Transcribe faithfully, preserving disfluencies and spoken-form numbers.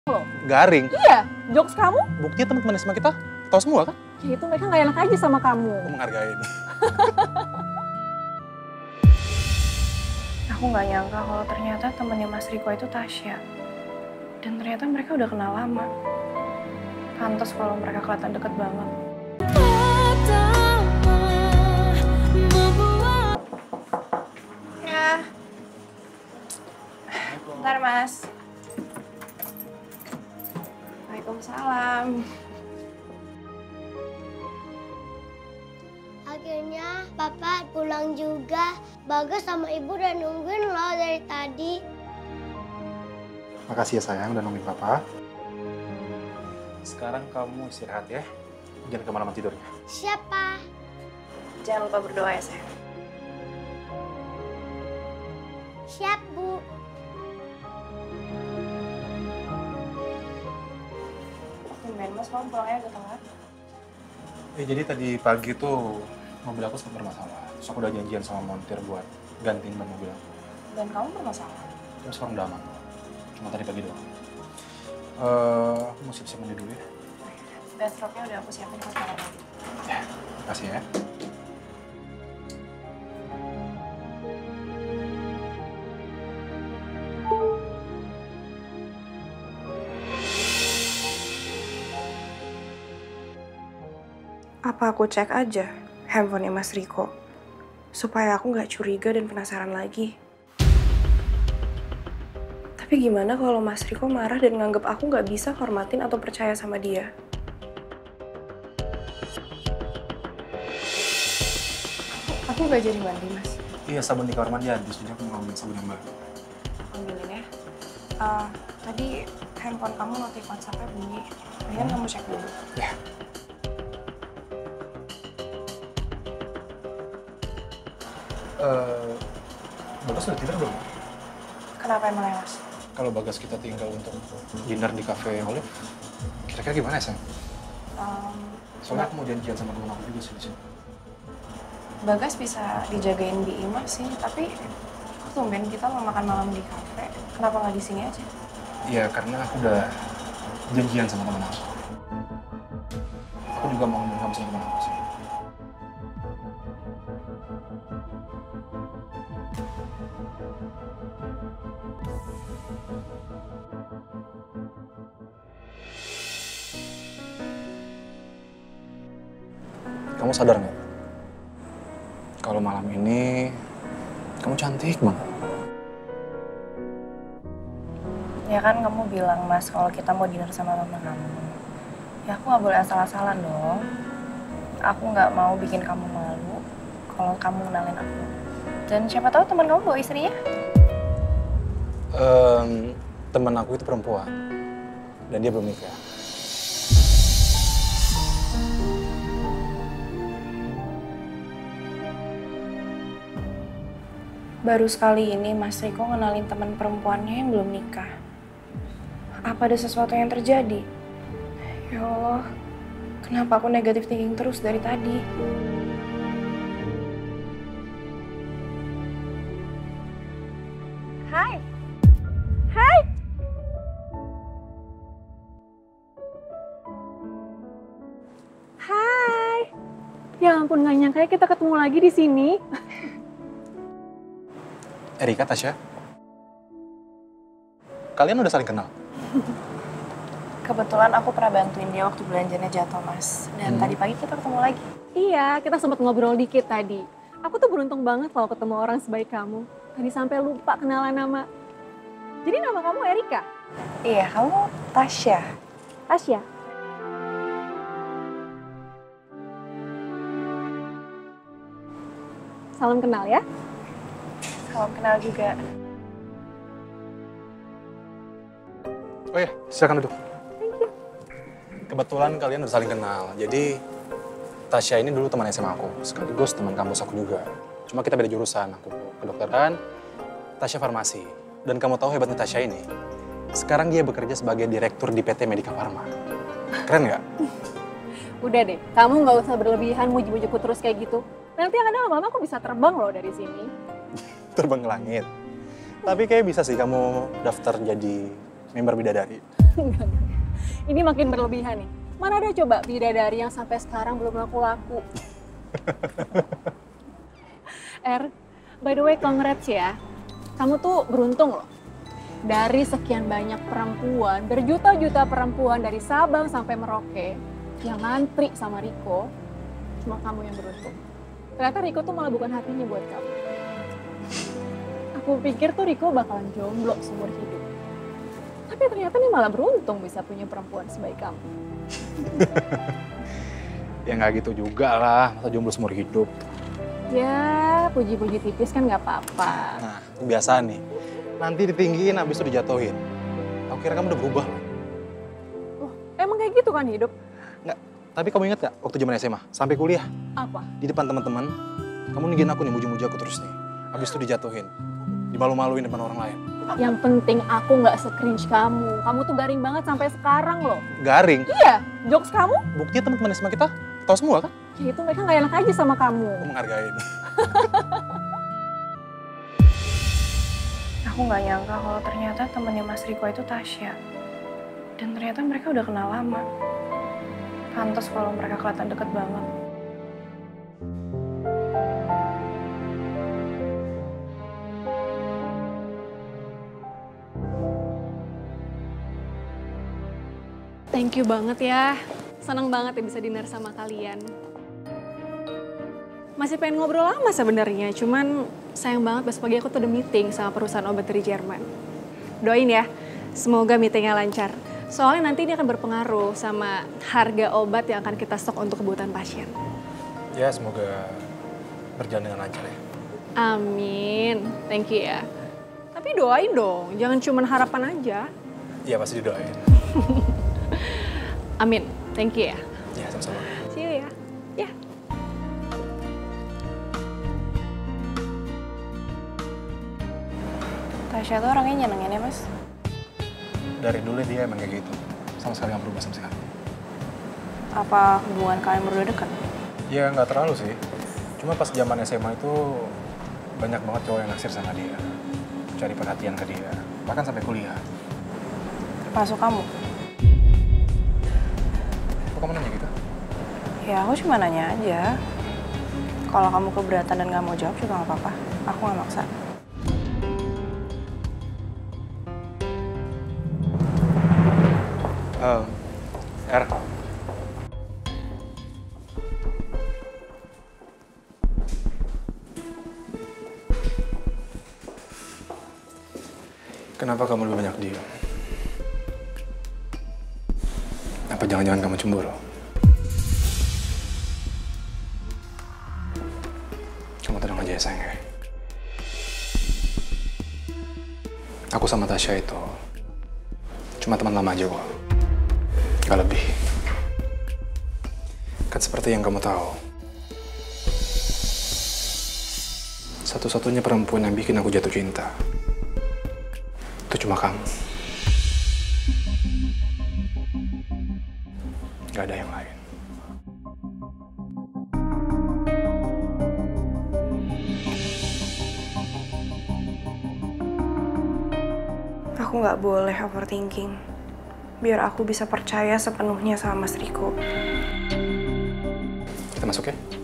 loh. Garing? Iya, jokes kamu? Buktinya teman-teman S M A kita tahu semua kan? Ya itu mereka nggak enak aja sama kamu. Aku menghargain. Aku nggak nyangka kalau ternyata temannya Mas Riko itu Tasya. Dan ternyata mereka udah kenal lama. Pantes kalau mereka kelihatan deket banget. Ya. Bentar, Mas. Waalaikumsalam. Akhirnya Papa pulang juga. Bagas sama Ibu udah nungguin loh dari tadi. Makasih ya sayang udah nungguin Papa. Sekarang kamu istirahat ya. Jangan kemana-mana tidurnya. Siapa? Jangan lupa berdoa ya, sayang. Siap, Bu. Tumben, Mas, kamu pulangnya agak telat. Eh jadi tadi pagi tuh mobil aku sempat bermasalah. Terus aku udah janjian sama montir buat gantiin ban mobil aku. Dan kamu bermasalah? Terus sekarang udah aman. Cuma tadi pagi doang. Eh, aku mau siap-siap mandi dulu ya. Bathrobe-nya udah aku siapin buat malam lagi. Ya, makasih ya. Apa aku cek aja handphonenya Mas Riko? Supaya aku nggak curiga dan penasaran lagi. Tapi gimana kalau Mas Riko marah dan nganggep aku nggak bisa hormatin atau percaya sama dia? Aku nggak jadi mandi, Mas. Iya, sabun di kamar mandi habis. Jadi aku mau ambil sabun yang baru. Ambilin ya. Uh, tadi handphone kamu notif WhatsApp-nya bunyi. Mendingan kamu cek dulu. Ya. Uh, Bagas udah tidur belum? Kenapa emang ya, Mas? Kalau Bagas kita tinggal untuk dinner di cafe Olive, kira-kira gimana ya, Sam? Um, Soalnya aku mau janjian sama temen aku juga sih di sini. Bagas bisa dijagain di Ima sih, tapi kok tumben kita mau makan malam di kafe. Kenapa nggak di sini aja? Iya, karena aku udah janjian sama temen aku. Aku juga mau ngomong kamu sama temen aku sih. Kamu sadar nggak? Kalau malam ini kamu cantik banget. Ya kan kamu bilang, Mas, kalau kita mau dinner sama teman kamu. Ya aku nggak boleh asal-asalan dong. Aku nggak mau bikin kamu malu kalau kamu kenalin aku. Dan siapa tahu teman kamu bawa istrinya? Um, teman aku itu perempuan dan dia belum nikah. Baru sekali ini Mas Riko ngenalin teman perempuannya yang belum nikah. Apa ada sesuatu yang terjadi? Ya Allah, kenapa aku negatif thinking terus dari tadi? Hai. Hai. Hai. Ya ampun, nggak nyangka ya kita ketemu lagi di sini. Erika, Tasya, kalian udah saling kenal? Kebetulan aku pernah bantuin dia waktu belanjanya jatuh, Mas. Dan Hmm. tadi pagi kita ketemu lagi. Iya, kita sempat ngobrol dikit tadi. Aku tuh beruntung banget kalau ketemu orang sebaik kamu. Tadi sampai lupa kenalan nama. Jadi nama kamu Erika? Iya, kamu Tasya. Tasya? Salam kenal ya. Salam kenal juga. Oh iya, silakan duduk. Kebetulan kalian udah saling kenal, jadi Tasya ini dulu teman S M A aku, sekaligus teman kampus aku juga. Cuma kita beda jurusan, aku kedokteran, Tasya farmasi. Dan kamu tahu hebatnya Tasya ini, sekarang dia bekerja sebagai direktur di P T Medika Farma. Keren nggak? Udah deh, kamu nggak usah berlebihan muji-mujiku terus kayak gitu. Nanti yang ada lama-lama aku bisa terbang loh dari sini. Terbang ke langit. Tapi kayak bisa sih kamu daftar jadi member bidadari. Enggak, enggak. Ini makin berlebihan nih. Mana ada coba bidadari yang sampai sekarang belum laku-laku. Er, by the way congrats ya. Kamu tuh beruntung loh. Dari sekian banyak perempuan, berjuta-juta perempuan dari Sabang sampai Merauke yang ngantri sama Riko, cuma kamu yang beruntung. Ternyata Riko tuh malah bukan hatinya buat kamu. Aku pikir tuh Riko bakalan jomblo seumur hidup. Tapi ternyata nih malah beruntung bisa punya perempuan sebaik kamu. Ya nggak gitu juga lah, masa jomblo seumur hidup. Ya, puji-puji tipis kan nggak apa-apa. Nah, kebiasaan nih. Nanti ditinggiin, habis itu dijatuhin. Aku kira kamu udah berubah loh. Oh, emang kayak gitu kan hidup? Nggak, tapi kamu ingat gak waktu zaman S M A, sampai kuliah? Apa? Di depan teman-teman, kamu ninggin aku nih, muji-muji aku terus nih. Habis itu dijatuhin, dimalu-maluin depan orang lain. Yang penting aku nggak se-cringe kamu. Kamu tuh garing banget sampai sekarang loh. Garing? Iya, jokes kamu? Buktinya teman-teman S M A kita tahu semua kan? Ya itu mereka nggak enak aja sama kamu. Aku menghargain. Aku nggak nyangka kalau ternyata temannya Mas Riko itu Tasya. Dan ternyata mereka udah kenal lama. Pantes kalau mereka kelihatan deket banget. Thank you banget ya. Seneng banget ya bisa dinner sama kalian. Masih pengen ngobrol lama sebenarnya, cuman sayang banget besok pagi aku tuh ada meeting sama perusahaan obat dari Jerman. Doain ya, semoga meetingnya lancar. Soalnya nanti ini akan berpengaruh sama harga obat yang akan kita stok untuk kebutuhan pasien. Ya, semoga berjalan dengan lancar ya. Amin, thank you ya. Tapi doain dong, jangan cuma harapan aja. Iya, pasti didoain. Amin, thank you ya. Ya, sama-sama. See you ya. Ya. Tasya tuh orangnya nyenengin ya, Mas? Dari dulu dia emang kayak gitu. Sama sekali nggak berubah sama sekali. Apa hubungan kalian berdua dekat? Ya, nggak terlalu sih. Cuma pas zaman S M A itu banyak banget cowok yang naksir sama dia. Cari perhatian ke dia. Bahkan sampai kuliah. Termasuk kamu? Kok kamu nanya gitu? Ya aku cuma nanya aja. Kalau kamu keberatan dan nggak mau jawab juga nggak apa-apa. Aku nggak maksa. Uh, R. Kenapa kamu lebih banyak diam? Apa jangan-jangan kamu cemburu? Kamu tenang aja ya sayang ya. Aku sama Tasya itu cuma teman lama aja kok. Gak lebih. Kan seperti yang kamu tahu. Satu-satunya perempuan yang bikin aku jatuh cinta itu cuma kamu. Gak ada yang lain. Aku nggak boleh overthinking. Biar aku bisa percaya sepenuhnya sama Mas Riko. Kita masuk ya?